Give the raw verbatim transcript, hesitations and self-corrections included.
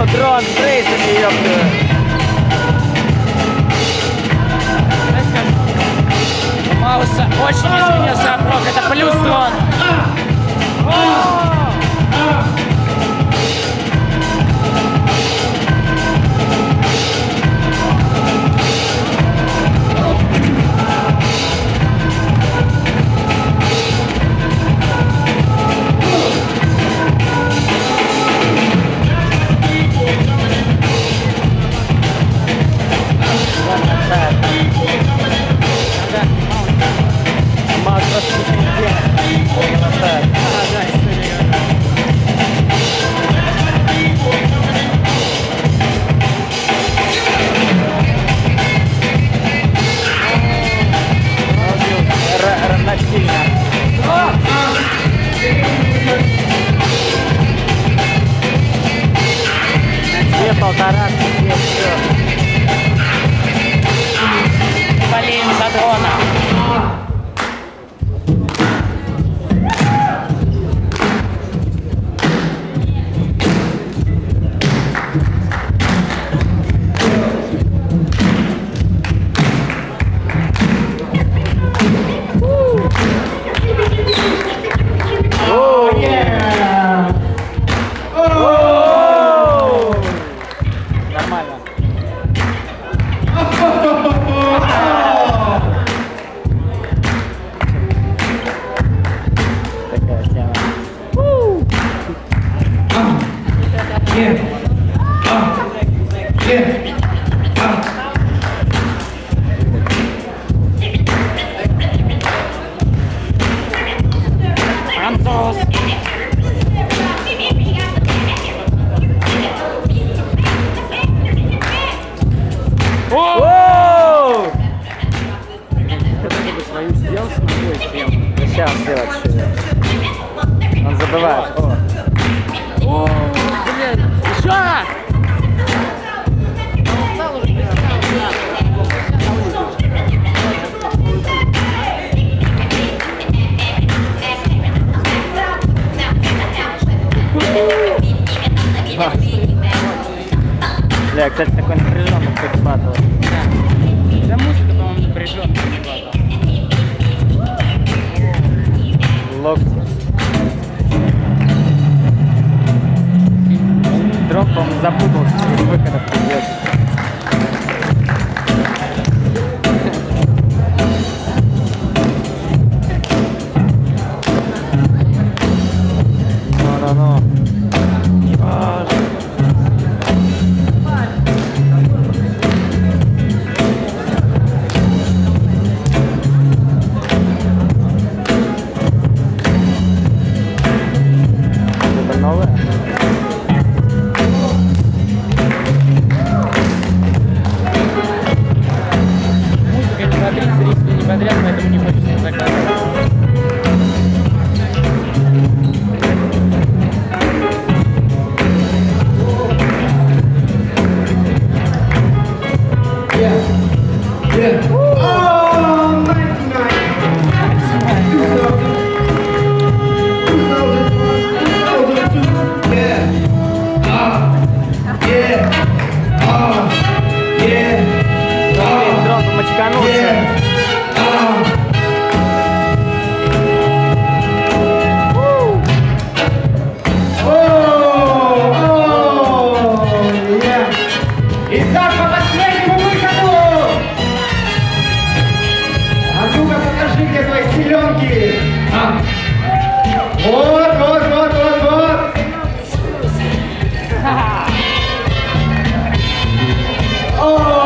дрон, трейсами, ёпта. Мауса очень изменился оброк, это плюс дрон. Полтора, все, все. Блин, за дрона. Сейчас сделать что-то. Он забывает. О. О, блин, еще раз! Бля, кстати, такой напряженный как батл. Да. Да, музыка, по-моему, напряженная батл. Локти. Дрон, по-моему, запутался, из выхода придет. Ну-ну-ну. Не важно. Это новое? Музыка не бодрит, зрители не бодрят, поэтому не хочется заказывать. Дрон помочканулся. Итак, по последнему выходу! А ну-ка покажи, где твои селенки! А. Вот, вот, вот, вот, вот! О!